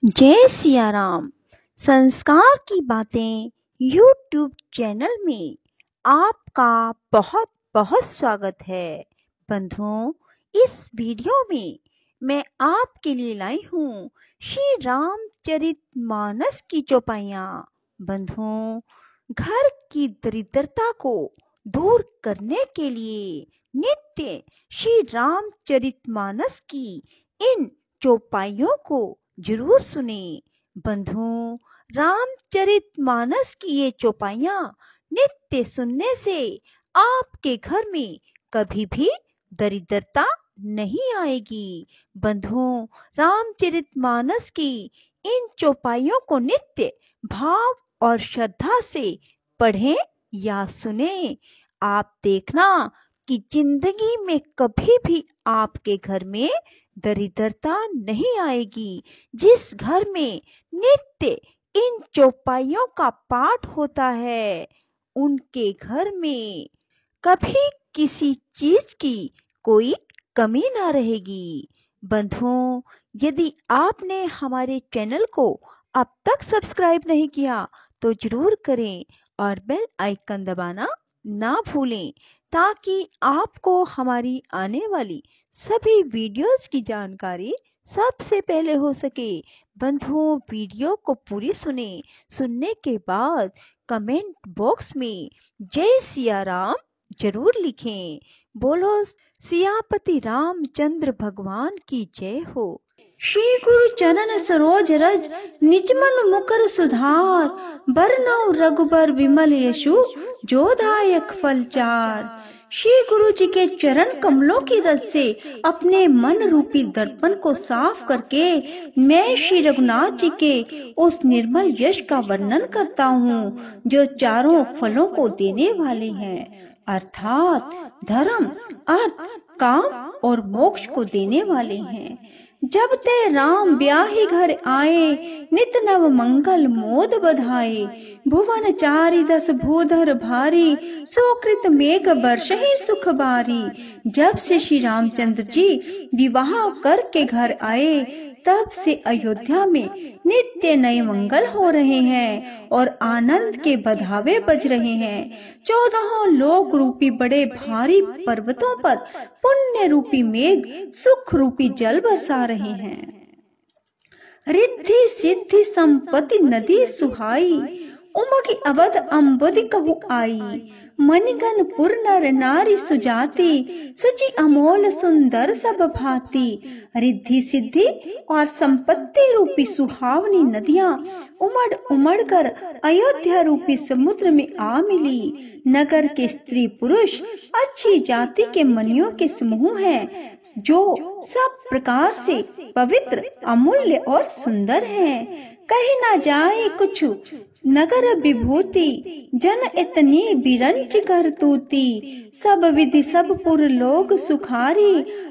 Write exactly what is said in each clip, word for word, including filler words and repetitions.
जय सिया राम। संस्कार की बातें यूट्यूब चैनल में आपका बहुत बहुत स्वागत है। बंधुओं, इस वीडियो में मैं आपके लिए लाई हूँ श्री रामचरितमानस की चौपाइयाँ। बंधुओं, घर की दरिद्रता को दूर करने के लिए नित्य श्री रामचरितमानस की इन चौपाइयों को जरूर सुने। बंधुओं, रामचरितमानस की ये चौपाइयाँ नित्य सुनने से आपके घर में कभी भी दरिद्रता नहीं आएगी। बंधुओं, रामचरितमानस की इन चौपाइयों को नित्य भाव और श्रद्धा से पढ़ें या सुने। आप देखना कि जिंदगी में कभी भी आपके घर में दरिद्रता नहीं आएगी। जिस घर में नित्य इन चौपाइयों का पाठ होता है, उनके घर में कभी किसी चीज की कोई कमी ना रहेगी। बंधुओं, यदि आपने हमारे चैनल को अब तक सब्सक्राइब नहीं किया तो जरूर करें और बेल आइकन दबाना ना भूलें, ताकि आपको हमारी आने वाली सभी वीडियोस की जानकारी सबसे पहले हो सके। बंधुओं, वीडियो को पूरी सुने। सुनने के बाद कमेंट बॉक्स में जय सिया राम जरूर लिखें। बोलो सियापति रामचंद्र भगवान की जय हो। श्री गुरु चरण सरोज रज निजमन मुकर सुधार, बरनौ रघुबर विमल यशु जोदायक फलचार। श्री गुरु जी के चरण कमलों की रस से अपने मन रूपी दर्पण को साफ करके मैं श्री रघुनाथ जी के उस निर्मल यश का वर्णन करता हूँ जो चारों फलों को देने वाले हैं, अर्थात धर्म, अर्थ, काम और मोक्ष को देने वाले हैं। जब ते राम ब्याही घर आए, नित नव मंगल मोद बधाए। भुवन चारि दस भूधर भारी, सोकृत मेघ वर्ष ही सुख बारी। जब से श्री रामचंद्र जी विवाह करके घर आए, तब से अयोध्या में नित्य नए मंगल हो रहे हैं और आनंद के बधावे बज रहे हैं। चौदह लोक रूपी बड़े भारी पर्वतों पर पुण्य रूपी मेघ सुख रूपी जल बरसा रहे हैं। रिद्धि सिद्धि संपत्ति नदी सुहाई, उमगी अवध अम्बुदि कहु आई। मणिगण पुर नर नारी सुजाति, सुचि अमोल सुंदर सब भांति। रिद्धि सिद्धि और संपत्ति रूपी सुहावनी नदियां उमड़ उमड़ कर अयोध्या रूपी समुद्र में आ मिली। नगर के स्त्री पुरुष अच्छी जाति के मनियों के समूह हैं, जो सब प्रकार से पवित्र, अमूल्य और सुंदर हैं। कही ना जाए कुछ नगर विभूति, जन इतनी बिरंच कर तूती। सब विधि सब पुर लोग सुखारी,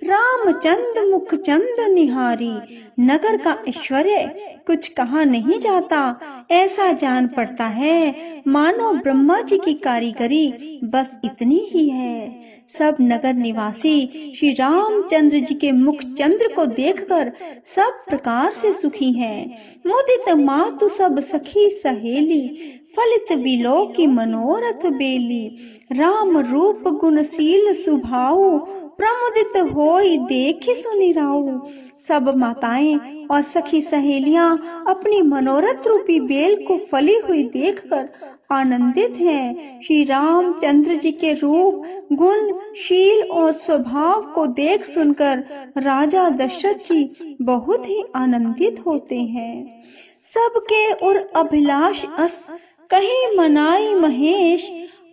रामचंद्र मुख चंद निहारी। नगर का ऐश्वर्य कुछ कहा नहीं जाता, ऐसा जान पड़ता है मानो ब्रह्मा जी की कारीगरी बस इतनी ही है। सब नगर निवासी श्री रामचंद्र जी के मुख चंद्र को देखकर सब प्रकार से सुखी हैं। मुदित मातु सब सखी सहेली, फलित विलो की मनोरथ बेली। राम रूप गुणशील सुभाऊ, प्रमुदित होई देखि सुनि राऊ। सब माताएं और सखी सहेलियां अपनी मनोरथ रूपी बेल को फली हुई देखकर आनंदित हैं। श्री रामचंद्र जी के रूप, गुण, शील और स्वभाव को देख सुनकर राजा दशरथ जी बहुत ही आनंदित होते हैं। सबके और अभिलाष अस कहीं मनाई महेश,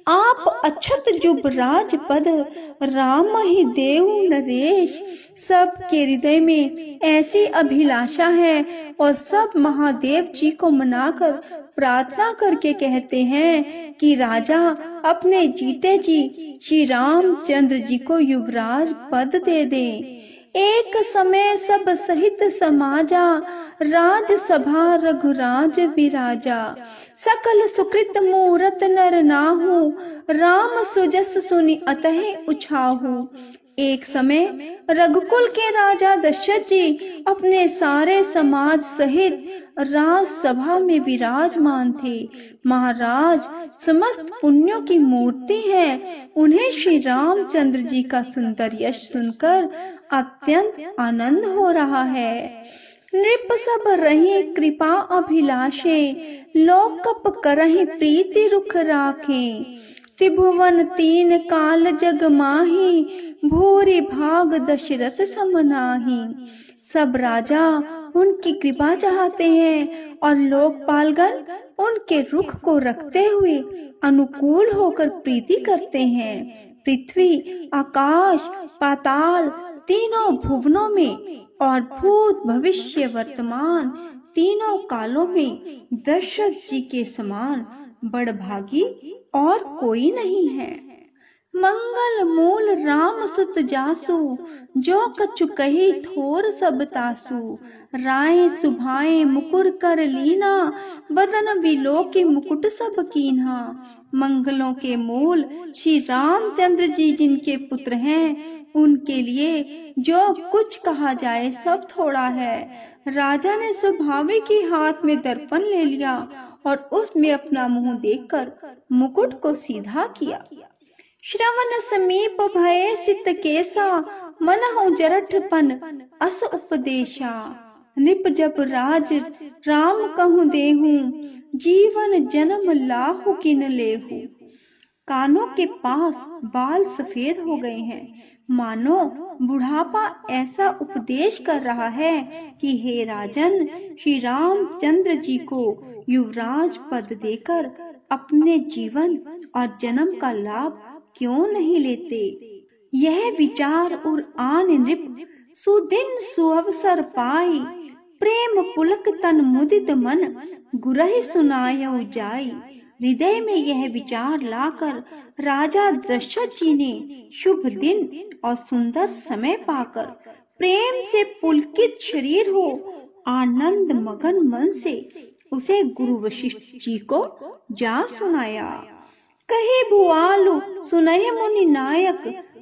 आप अछत जुब राजपद, राम ही देव नरेश। सबके हृदय में ऐसी अभिलाषा है और सब महादेव जी को मनाकर प्रार्थना करके कहते हैं कि राजा अपने जीते जी श्री रामचंद्र जी को युवराज पद दे दें। एक समय सब सहित समाजा, राज सभा रघुराज विराजा। सकल सुकृत मूरत नर नाहु, राम सुजस सुनि अतः उछाहु। एक समय रघुकुल के राजा दशरथ जी अपने सारे समाज सहित राजसभा में विराजमान थे। महाराज समस्त पुण्यों की मूर्ति है। उन्हें श्री रामचंद्र जी का सुंदर यश सुनकर अत्यंत आनंद हो रहा है। नृप सब रही कृपा अभिलाषे, लोक कप करहि प्रीति रुख राखे। त्रिभुवन तीन काल जग माही, भूरि भाग दशरथ सम नाहि। सब राजा उनकी कृपा चाहते हैं और लोकपालगण उनके रुख को रखते हुए अनुकूल होकर प्रीति करते हैं। पृथ्वी, आकाश, पाताल तीनों भुवनों में और भूत भविष्य वर्तमान तीनों कालों में दशरथ जी के समान बड़भागी और कोई नहीं है। मंगल मूल राम सुत जासु, जो कछु कही थोर सब तासु। राय सुभाए मुकुर कर लीना, बदन बिलो के मुकुट सब कीन्हा। मंगलों के मूल श्री रामचंद्र जी जिनके पुत्र हैं, उनके लिए जो कुछ कहा जाए सब थोड़ा है। राजा ने स्वाभाविक ही हाथ में दर्पण ले लिया और उसमें अपना मुंह देखकर मुकुट को सीधा किया। श्रवण समीप भये सित केसा, मनहु जरठपन अस उपदेशा। नृप जब राज राम कहूँ देहूं, जीवन जन्म लाहु किन लेहू। कानों के पास बाल सफेद हो गए हैं, मानो बुढ़ापा ऐसा उपदेश कर रहा है कि हे राजन, श्री रामचंद्र जी को युवराज पद देकर अपने जीवन और जन्म का लाभ क्यों नहीं लेते। यह विचार और आन नृप सुदिन सुअवसर पाई, प्रेम पुलक तन मुदित मन गुरहि सुनायो जाई। हृदय में यह विचार लाकर राजा दशरथ जी ने शुभ दिन और सुंदर समय पाकर प्रेम से पुलकित शरीर हो आनंद मगन मन से उसे गुरु वशिष्ठ जी को जा सुनाया। कहे भुआलु सुनहि मुनि नायक,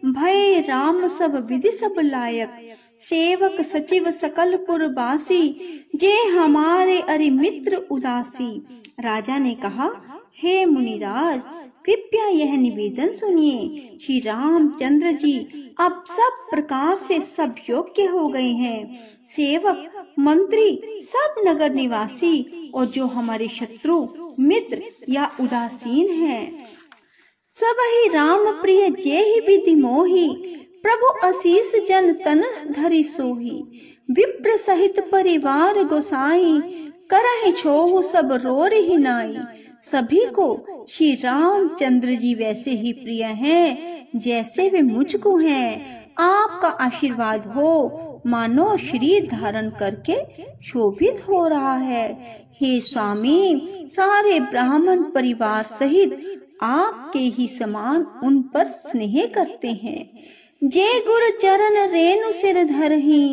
भय राम सब विधि सब लायक। सेवक सचिव सकल पुरवासी, जे हमारे अरि मित्र उदासी। राजा ने कहा, हे मुनिराज, कृपया यह निवेदन सुनिए। श्री रामचंद्र जी अब सब प्रकार से सब योग्य हो गए हैं। सेवक, मंत्री, सब नगर निवासी और जो हमारे शत्रु, मित्र या उदासीन हैं, सब ही राम प्रिय जे ही विधि मोही। प्रभु आशीष जन तन धरि सोही। विप्र सहित परिवार गोसाई, करहि छोहु सब रोर ही नाई। सभी को श्री रामचंद्र जी वैसे ही प्रिय हैं जैसे वे मुझको हैं। आपका आशीर्वाद हो, मानो शरीर धारण करके शोभित हो रहा है। हे स्वामी, सारे ब्राह्मण परिवार सहित आपके ही समान उन पर स्नेह करते हैं। जे गुरु चरण रेणु सिर धरहि,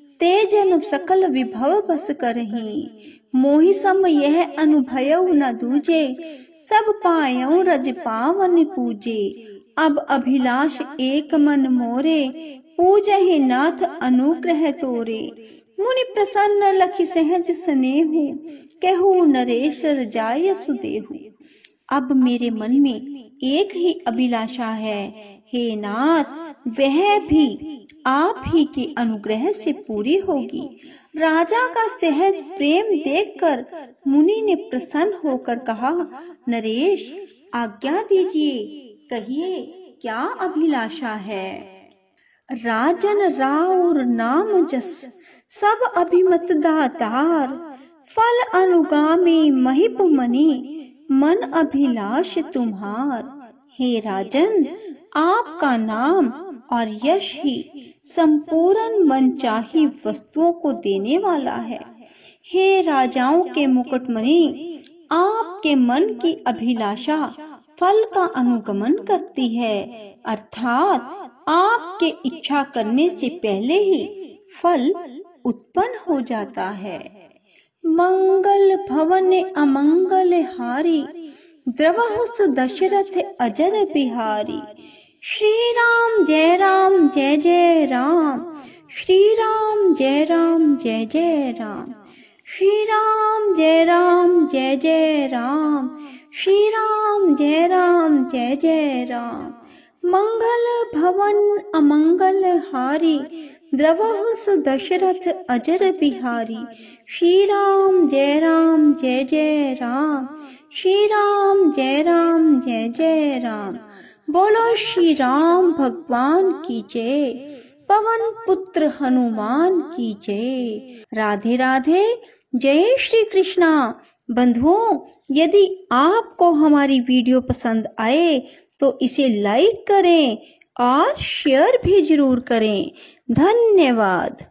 तेजन सकल विभव बस करहि। मोहि सम यह अनुभयउ न दूजे, सब पायउ रज पावन पूजे। अब अभिलाष एक मन मोरे, पूजहि नाथ अनुग्रह तोरे। मुनि प्रसन्न लखि सहज स्नेहु, कहु नरेश जाय सुदेहु। अब मेरे मन में एक ही अभिलाषा है, हे नाथ, वह भी आप ही के अनुग्रह से पूरी होगी। राजा का सहज प्रेम देखकर मुनि ने प्रसन्न होकर कहा, नरेश, आज्ञा दीजिए, कहिए क्या अभिलाषा है। राजन राउर नाम जस, सब अभिमत दातार। फल अनुगामी महिप मनि, मन अभिलाष तुम्हार। हे राजन, आपका नाम और यश ही संपूर्ण मनचाही वस्तुओं को देने वाला है। हे राजाओं के मुकुटमणि, आपके मन की अभिलाषा फल का अनुगमन करती है, अर्थात आपके इच्छा करने से पहले ही फल उत्पन्न हो जाता है। मंगल भवन अमंगल हारी, द्रवहुस दशरथ अजर बिहारी। श्री राम जय राम जय जय राम, श्री राम जय राम जय जय राम, श्री राम जय राम जय जय राम, श्री राम जय राम जय जय राम। मंगल भवन अमंगल हारी, द्रवहु सुदशरथ अजर बिहारी। श्री राम जय राम जय जय राम, श्री राम जय राम जय जय राम। बोलो श्री राम भगवान की जय, पवन पुत्र हनुमान की जय। राधे राधे, जय श्री कृष्णा। बंधुओं, यदि आपको हमारी वीडियो पसंद आए तो इसे लाइक करें और शेयर भी जरूर करें। धन्यवाद।